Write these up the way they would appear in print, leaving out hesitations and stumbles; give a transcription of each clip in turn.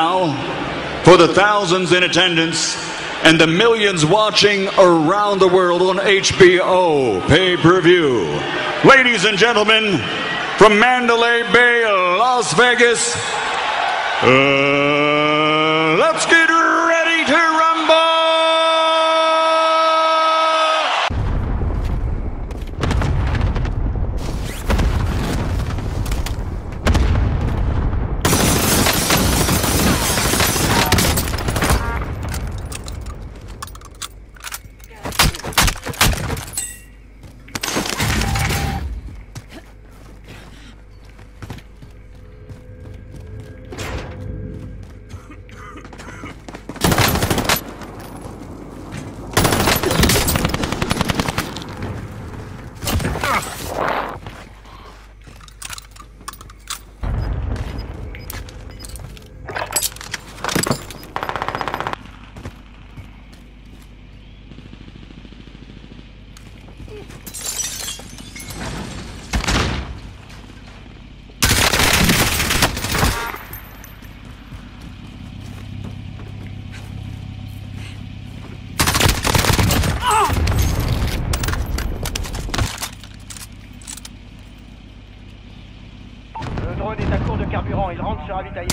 Now, for the thousands in attendance and the millions watching around the world on HBO pay-per-view. Ladies and gentlemen, from Mandalay Bay, Las Vegas, let's get ready to rumble! Le drone est à court de carburant, il rentre se ravitailler.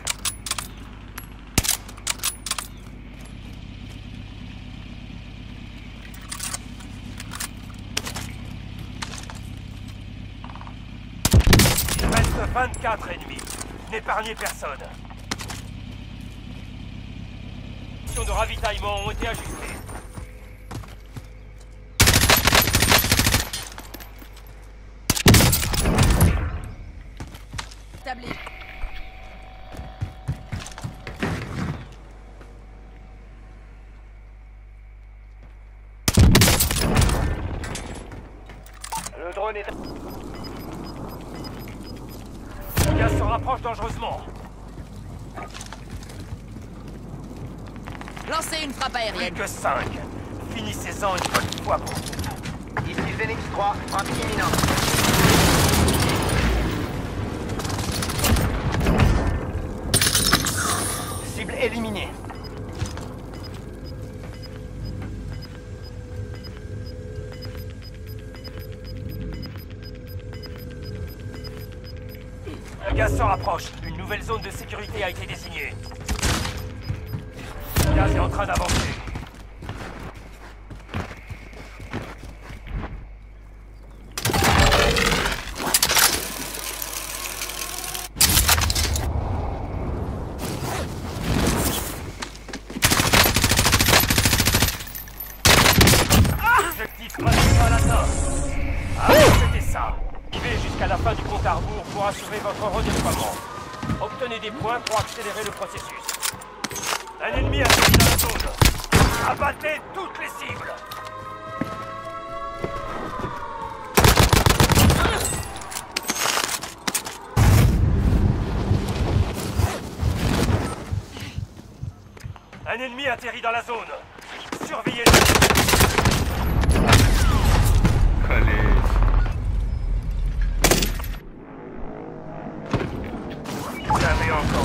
Il reste 24 ennemis. N'épargnez personne. Les conditions de ravitaillement ont été ajustées. Établi. Le drone est... Le gaz se rapproche dangereusement. Lancez une frappe Plus aérienne. que 5. Finissez-en une bonne fois pour toutes. Ici Phoenix 3, frappe imminente. Cible éliminée. Le gaz se rapproche. Une nouvelle zone de sécurité a été désignée. Le gaz est en train d'avancer. Objectif principal atteint. Ah, c'était ça. Vivez jusqu'à la fin du compte à rebours pour assurer votre redéploiement. Obtenez des points pour accélérer le processus. Un ennemi atterri dans la zone. Abattez toutes les cibles. Un ennemi atterri dans la zone. Surveillez-le. Vous avez encore...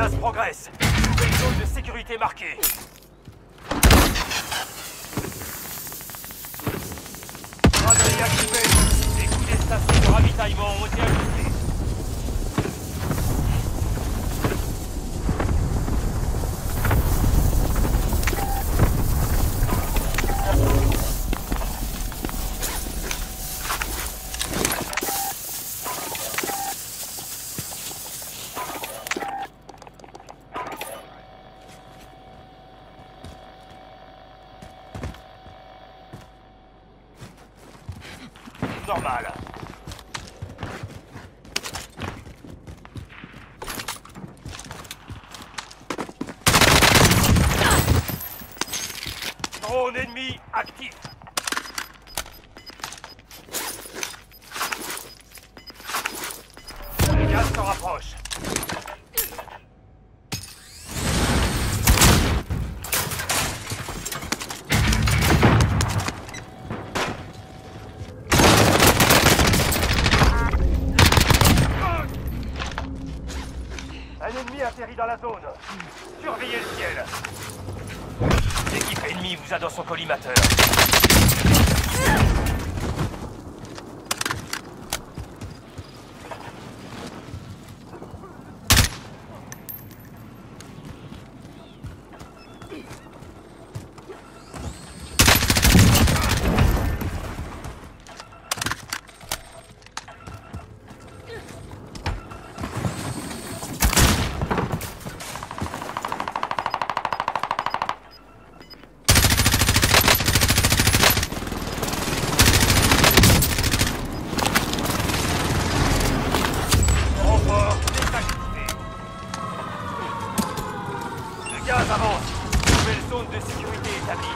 Menace progresse. Nouvelle zone de sécurité marquée. Braderie activée. Les coûts des stations de ravitaillement ont été ajustés. Normal. Drone ennemi actif. Le gaz se rapproche. Un ennemi atterrit dans la zone. Surveillez le ciel. L'équipe ennemie vous a dans son collimateur. Gaz avance. Nouvelle zone de sécurité établie.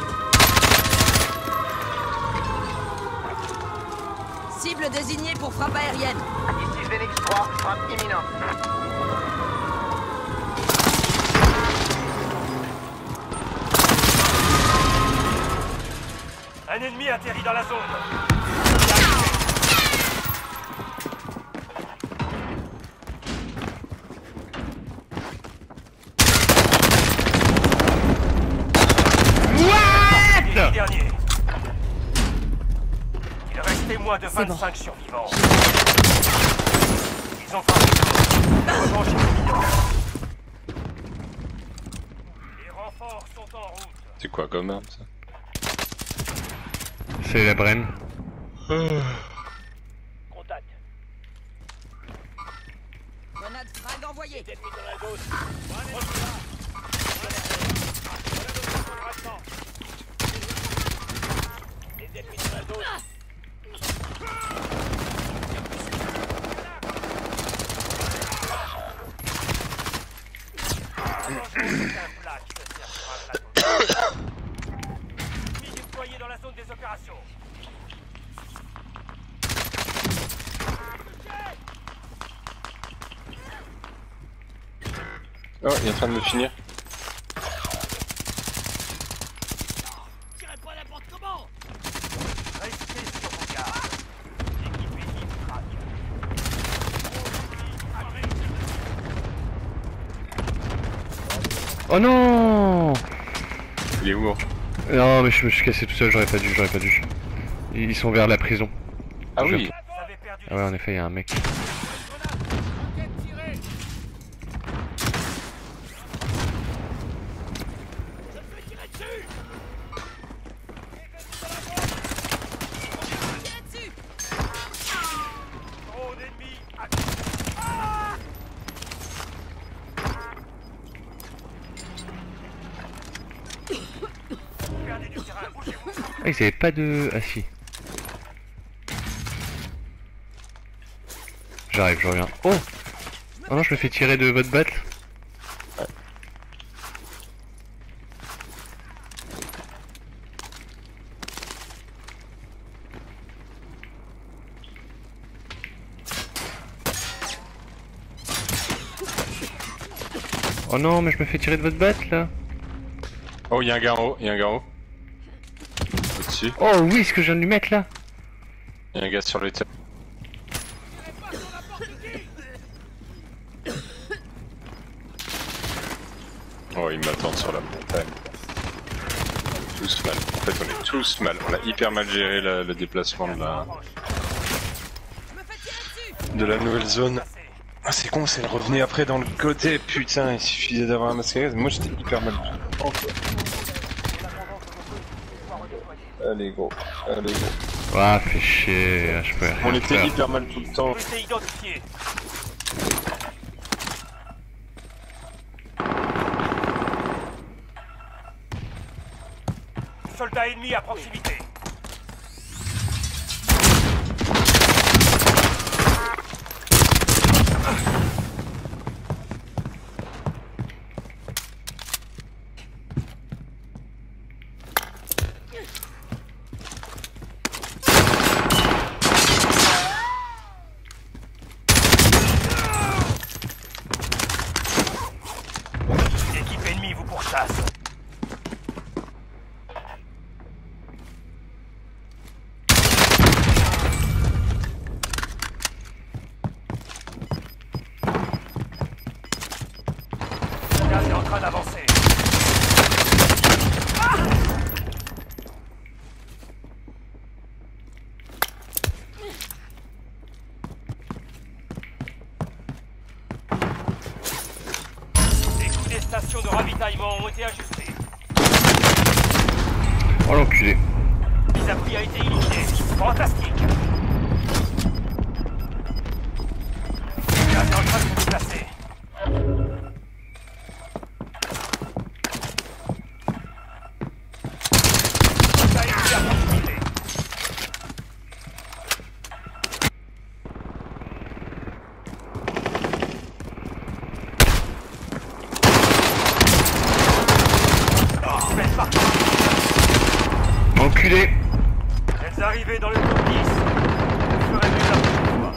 Cible désignée pour frappe aérienne. Ici Phoenix 3, frappe imminente. Un ennemi atterrit dans la zone. Dernier. Il restait moins de 25 survivants. Ils ont frappé. Revanche imminente. Les renforts sont en route. C'est quoi comme arme ça? C'est la Bren. Contact. Grenade frag envoyée. Ennemis dans la zone. Les ennemis dans la zone. Ennemis déployés dans la zone des opérations. Oh, il est en train de me finir. Tirez pas n'importe comment. Restez sur vos gardes. L'équipe ennemie traque. Oh non! Il est où? Hein? Non mais je me suis cassé tout seul, j'aurais pas dû. Ils sont vers la prison. Ah oui. Vous avez perdu Ah ouais en effet il y a un mec. drone ennemi actif. Ah! Vous perdez du terrain, bougez-vous. Ah ils avaient pas de... Ah si. J'arrive, je reviens. Oh! Oh non je me fais tirer de votre battle. Oh non, mais je me fais tirer de votre batte là. Oh, il y a un gars en haut, Au-dessus. Oh oui, ce que je viens de lui mettre là. Il y a un gars sur le toit. Oh, ils m'attendent sur la montagne. Tous mal. En fait, on est tous mal. On a hyper mal géré le déplacement de la nouvelle zone. Ah, c'est con, c'est le revenir après dans le côté. Putain, il suffisait d'avoir un masque à gaz. Moi, j'étais hyper mal. Allez, gros. Allez, gros. Ah, fait chier, je peux rien On était faire. hyper mal tout le temps. Sécurité identifiée. Soldats ennemis à proximité. Une équipe ennemie vous pourchasse. Le gaz est en train d'avancer. Les coûts des stations de ravitaillement ont été ajustés. Oh l'enculé. Les abris a été éliminé. Fantastique. Le gaz est en train de se déplacer. Soldats ennemis à proximité. Faites partie. Enculé. Elles arrivaient dans le top 10. Vous ferez mieux la prochaine fois.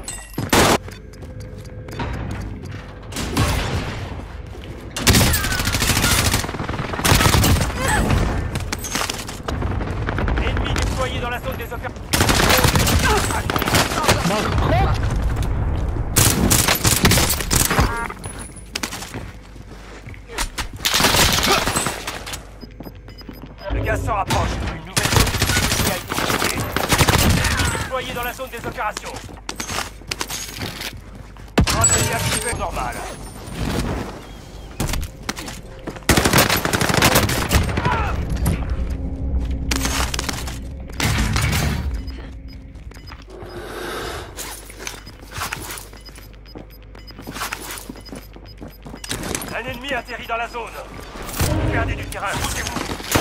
Ennemis déployés dans la zone des opérations. Le gaz se rapproche. Une nouvelle zone de sécurité a été créée. Ennemis déployés dans la zone des opérations. Rendez activé normal. Un ennemi atterrit dans la zone. Vous perdez du terrain, bougez-vous.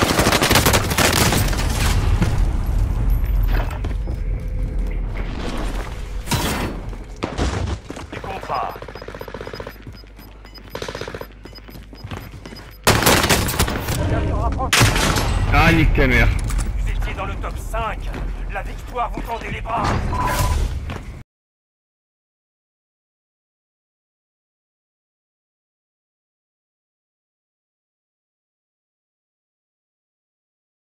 Du contrat. Gaz se rapproche. Ah, nique ta mère. Vous étiez dans le top 5. La victoire vous tendait les bras.